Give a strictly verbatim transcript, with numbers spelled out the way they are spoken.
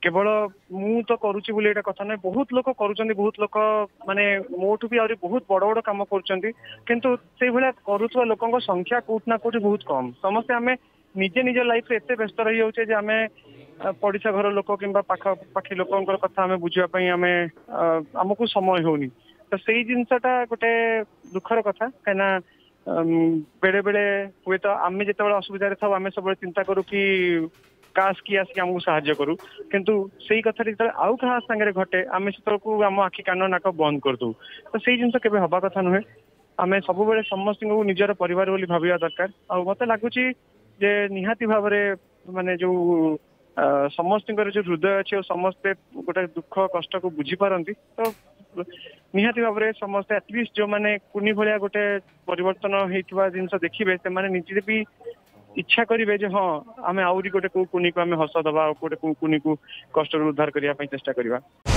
केवल मु तो करुच्ची बोली एटा कथा ना बहुत लोक करुचंदी बहुत लोक माने मोठू भी आउरी बहुत बड़ बड़ काम करुचंदी किंतु से भला करुथवा लोकंक संख्या कोट ना कोट बहुत कम समस्ते आमे निजे निज लाइफ रे एते व्यस्त रही होचे जे आमे पड़िशा घर लोक किंबा पाख पाखी लोकंकर कथा आमे बुझिया पई आमे हमकु समय होनी तो सेही जिनसटा गोटे दुखर कथा काना बेले बेले हुए तो आमे जेतेबेले असुविधा रे थाउ आमे सब चिंता करू कि काश कि आसिक आमको साहाଯ୍य करू किंतु सेही कथा जो आउ क्या सांगे घटे आम से आम आखि कान नाक बंद कर दू तो सही जिन केवे हवा कथा नुहे आम सब बेले समस्त निजर परिवार बोली भाविया दरकार आ मत लगुच निहाती भाव माने जो समस्त जो हृदय अच्छे समस्ते गोटे दुख कष्ट को बुझी पारती तो निहाती भाव में समस्ते एटलिस्ट जो मैंने कुनी भाया गोटे परिवर्तन होता जिनस देखिए से मैंने निजे भी इच्छा करेंगे जे हाँ आम आउरी गोटे कौ कुनी को आम हस दबा गोटे कौ कुनी को कष्ट उद्धार करने चेष्टा करवा।